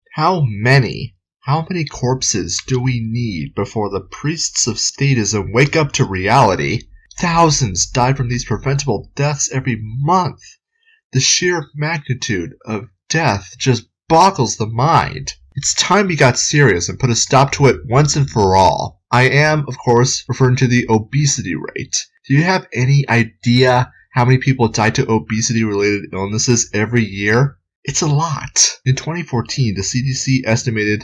How many corpses do we need before the priests of statism wake up to reality? Thousands die from these preventable deaths every month. The sheer magnitude of death just boggles the mind. It's time we got serious and put a stop to it once and for all. I am, of course, referring to the obesity rate. Do you have any idea how many people die to obesity-related illnesses every year? It's a lot. In 2014, the CDC estimated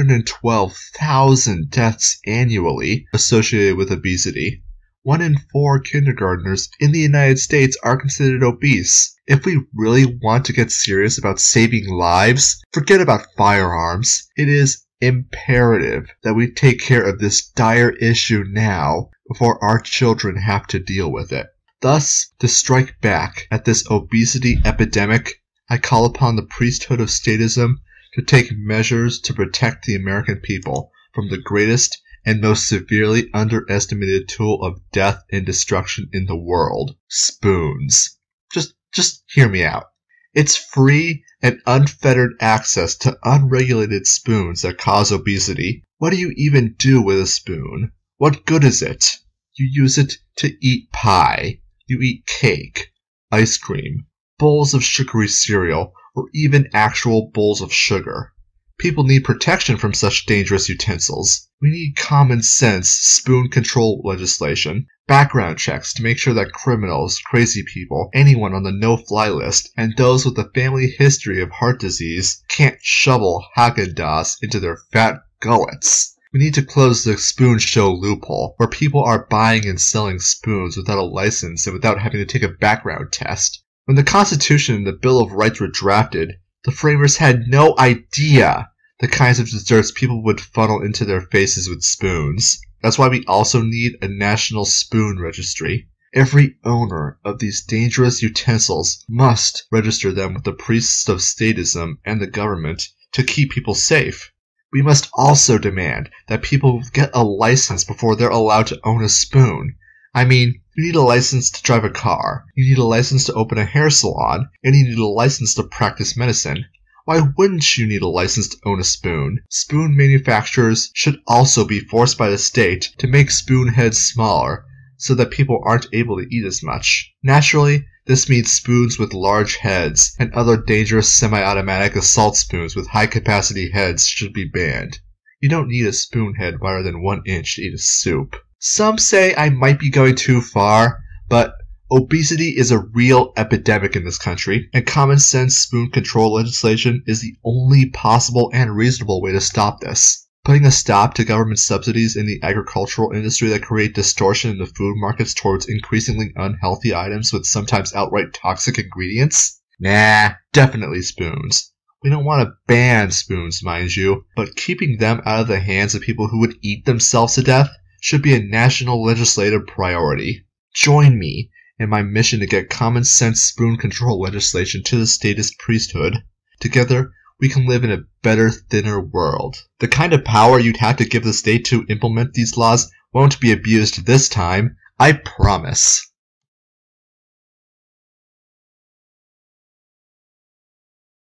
112,000 deaths annually associated with obesity. 1 in 4 kindergartners in the United States are considered obese. If we really want to get serious about saving lives, forget about firearms. It is imperative that we take care of this dire issue now before our children have to deal with it. Thus, to strike back at this obesity epidemic, I call upon the priesthood of statism to take measures to protect the American people from the greatest and most severely underestimated tool of death and destruction in the world: spoons. Just hear me out. It's free and unfettered access to unregulated spoons that cause obesity. What do you even do with a spoon? What good is it? You use it to eat pie. You eat cake, ice cream, bowls of sugary cereal, or even actual bowls of sugar. People need protection from such dangerous utensils. We need common sense spoon control legislation, background checks to make sure that criminals, crazy people, anyone on the no-fly list, and those with a family history of heart disease can't shovel Haagen-Dazs into their fat gullets. We need to close the spoon show loophole, where people are buying and selling spoons without a license and without having to take a background test. When the Constitution and the Bill of Rights were drafted, the framers had no idea the kinds of desserts people would funnel into their faces with spoons. That's why we also need a national spoon registry. Every owner of these dangerous utensils must register them with the priests of statism and the government to keep people safe. We must also demand that people get a license before they're allowed to own a spoon. I mean, you need a license to drive a car, you need a license to open a hair salon, and you need a license to practice medicine. Why wouldn't you need a license to own a spoon? Spoon manufacturers should also be forced by the state to make spoon heads smaller so that people aren't able to eat as much. Naturally, this means spoons with large heads and other dangerous semi-automatic assault spoons with high-capacity heads should be banned. You don't need a spoon head wider than 1 inch to eat a soup. Some say I might be going too far, but obesity is a real epidemic in this country, and common sense spoon control legislation is the only possible and reasonable way to stop this. Putting a stop to government subsidies in the agricultural industry that create distortion in the food markets towards increasingly unhealthy items with sometimes outright toxic ingredients? Nah, definitely spoons. We don't want to ban spoons, mind you, but keeping them out of the hands of people who would eat themselves to death should be a national legislative priority. Join me in my mission to get common sense spoon control legislation to the statist priesthood. Together, we can live in a better, thinner world. The kind of power you'd have to give the state to implement these laws won't be abused this time, I promise.